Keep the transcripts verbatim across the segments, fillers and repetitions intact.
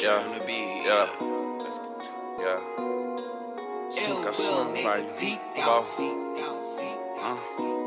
Yeah, yeah, yeah. Sink or swim, buddy. Boss. Uh.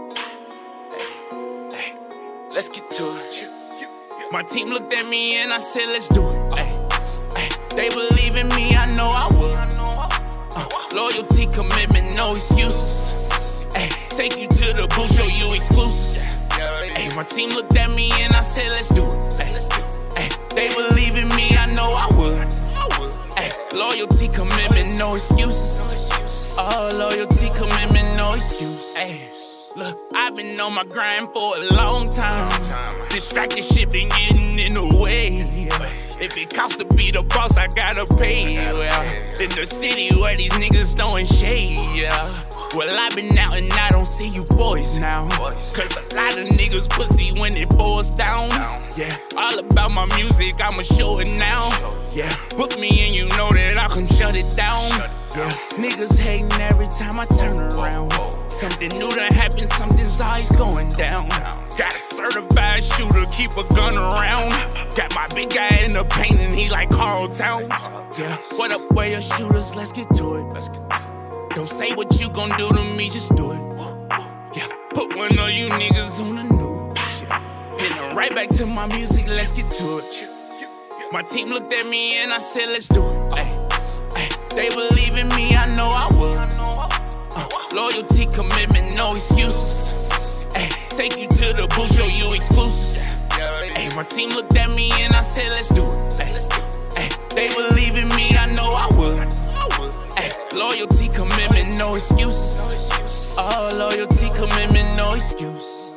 Hey, let's get to it. My team looked at me and I said, let's do it. Ay, ay, they believe in me, I know I would. Uh, loyalty, commitment, no excuses. Ay, take you to the booth, show you exclusives. Ay, my team looked at me and I said, let's do it. Ay, ay, they believe in me, I know I would. Ay, loyalty, commitment, no excuses. Oh, loyalty, commitment, no excuse. Ay, look, I've been on my grind for a long time. Distracted shit been getting in the way. If it costs to be the boss, I gotta pay. Well, in the city where these niggas throwing shade, yeah. Well, I've been out and I don't see you boys now. Cause a lot of niggas pussy when it boils down. Yeah, all about my music, I'ma show it now. Yeah, book me and you know that I can shut it down. Yeah, niggas hating every time I turn around. Something new done happened, something's always going down. Got a certified shooter, keep a gun around. Got my big guy in the paint and he like Carl Towns. Yeah, what up, where your shooters? Let's get to it. Don't say what you gon' do to me, just do it. Yeah, put one of you niggas on the news. Then right back to my music, let's get to it. My team looked at me and I said, let's do it. Ay, ay, they believe in me, I know I would. Uh, loyalty, commitment, no excuses. Ay, take you to the booth, show you exclusives. Ay, my team looked at me and I said, let's do it. Ay, ay, they believe in me, I know I would. Ay, loyalty, commitment, no excuses. Oh, loyalty, commitment, no excuse.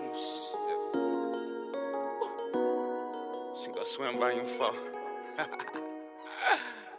She go swim by your fall.